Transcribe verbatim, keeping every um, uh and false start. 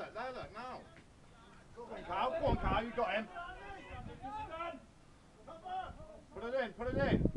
look, there, look, now. Go on, Carl, go on, Carl, you got him. Put it in, put it in.